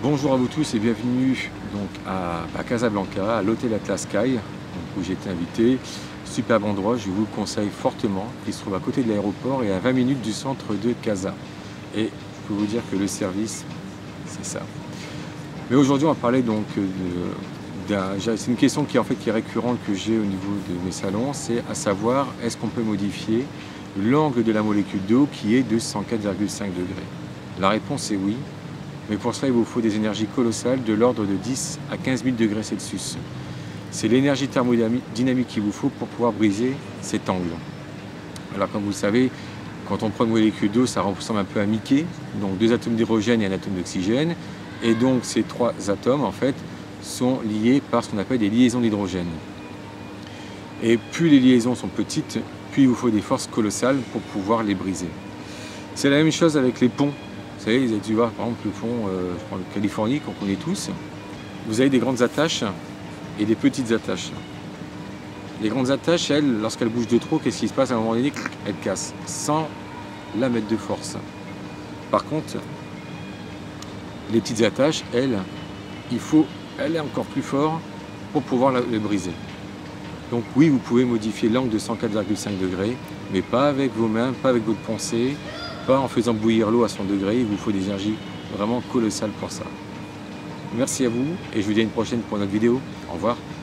Bonjour à vous tous et bienvenue donc à Casablanca, à l'hôtel Atlas Sky, où j'ai été invité. Superbe endroit, je vous le conseille fortement, qui se trouve à côté de l'aéroport et à 20 minutes du centre de Casa. Et je peux vous dire que le service, c'est ça. Mais aujourd'hui, on va parler donc c'est une question qui est récurrente que j'ai au niveau de mes salons, c'est à savoir, est-ce qu'on peut modifier l'angle de la molécule d'eau qui est de 104,5 degrés? La réponse est oui. Mais pour cela, il vous faut des énergies colossales de l'ordre de 10 à 15 000 degrés Celsius. C'est l'énergie thermodynamique qu'il vous faut pour pouvoir briser cet angle. Alors comme vous le savez, quand on prend une molécule d'eau, ça ressemble un peu à Mickey, donc deux atomes d'hydrogène et un atome d'oxygène. Et donc ces trois atomes, en fait, sont liés par ce qu'on appelle des liaisons d'hydrogène. Et plus les liaisons sont petites, plus il vous faut des forces colossales pour pouvoir les briser. C'est la même chose avec les ponts. Vous savez, tu vois, par exemple, le pont, je prends le Californie, qu'on connaît tous. Vous avez des grandes attaches et des petites attaches. Les grandes attaches, elles, lorsqu'elles bougent de trop, qu'est-ce qui se passe à un moment donné? Elles cassent, sans la mettre de force. Par contre, les petites attaches, elles, il faut aller encore plus fort pour pouvoir les briser. Donc oui, vous pouvez modifier l'angle de 104,5 degrés, mais pas avec vos mains, pas avec votre pensée, pas en faisant bouillir l'eau à 100 degrés, il vous faut des énergies vraiment colossales pour ça. Merci à vous et je vous dis à une prochaine pour notre vidéo. Au revoir.